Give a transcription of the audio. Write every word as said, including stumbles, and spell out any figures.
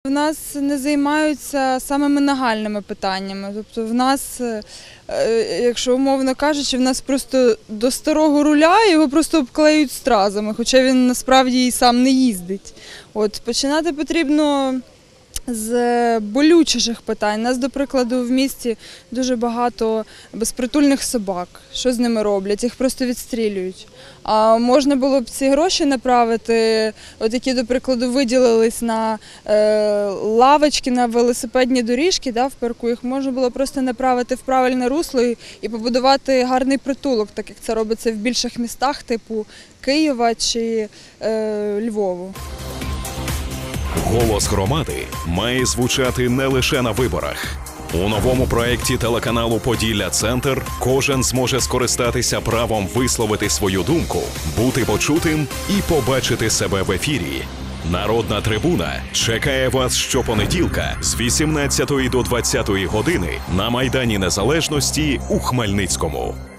В нас не займаються самими нагальними питаннями. Тобто в нас, якщо умовно кажучи, в нас просто до старого руля його просто обклеюють стразами, хоча він насправді і сам не їздить. От, починати потрібно з болючіших питань. У нас, до прикладу, в місті дуже багато безпритульних собак. Що з ними роблять? Їх просто відстрілюють. А можна було б ці гроші направити, от які, до прикладу, виділились на е, лавочки, на велосипедні доріжки, да, в парку, їх можна було просто направити в правильне русло і, і побудувати гарний притулок, так як це робиться в більших містах, типу Києва чи е, Львову. Голос громади має звучати не лише на виборах. У новому проєкті телеканалу «Поділля-Центр» кожен зможе скористатися правом висловити свою думку, бути почутим і побачити себе в ефірі. Народна трибуна чекає вас щопонеділка з вісімнадцятої до двадцятої години на Майдані Незалежності у Хмельницькому.